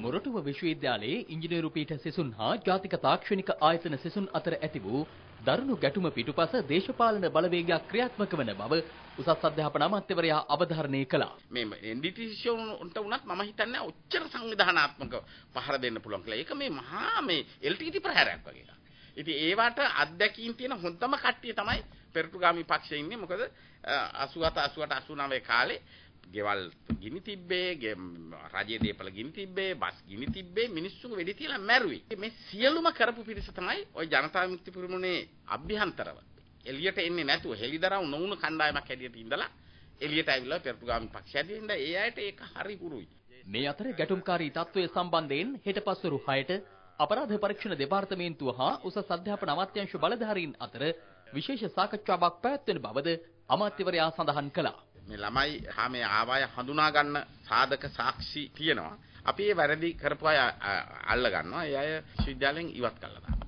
මොරටුව විශ්වවිද්‍යාලයේ ඉංජිනේරු පීඨ සිසුන් හා ජාතික තාක්ෂණික ආයතන සිසුන් අතර ඇති වූ දරුණු ගැටුම පිටුපස දේශපාලන බලවේගයක් ක්‍රියාත්මක වන බව උසස් අධ්‍යාපන අමාත්‍යවරයා අවධාරණය කළා. මේ NDT ශිෂ්‍යවරුන්ට උනත් මම හිතන්නේ ඔච්චර සංවිධානාත්මක පහර දෙන්න පුළුවන් කියලා. ඒක මේ මහා මේ LTT ප්‍රහාරයක් වගේ එකක්. ඉතින් ඒවට අත්දැකීම් තියෙන හොඳම කට්ටිය තමයි පෙරටුගාමී පක්ෂයේ ඉන්නේ. මොකද 87 88 89 කාලේ ගෙවල් ගිනි තිබ්බේ, රජයේ දේපල ගිනි තිබ්බේ, බස් ගිනි තිබ්බේ, මිනිස්සුන්ගේ වෙඩි තියලා මැරුවේ. මේ සියලුම කරපු පිරිස තමයි ওই ජනතා විමුක්ති පෙරමුණේ අභ්‍යන්තරව එළියට එන්නේ නැතුව හෙලිදරව් නොවුණු කණ්ඩායමක් හැටියට ඉඳලා එළියට ඇවිල්ලා පෙරටුගාමී පක්ෂය ඇදින්න ඒ අයට ඒක හරි හුරුයි. මේ අතර ගැටුම්කාරී තත්ත්වය සම්බන්ධයෙන් හෙට පස්වරු 6ට අපරාධ පරීක්ෂණ දෙපාර්තමේන්තුව හා උසස් අධ්‍යාපන අමාත්‍යාංශ බලධාරීන් අතර විශේෂ සාකච්ඡාවක් පැවැත්වෙන බවද අමාත්‍යවරයා සඳහන් කළා. මේ ළමයි හා මේ ආවාය හඳුනා ගන්න සාධක සාක්ෂි තියෙනවා. අපි ඒ වැරදි කරපු අය අල්ල ගන්නවා. ඒ අය විශ්වවිද්‍යාලයෙන් ඉවත් කළා.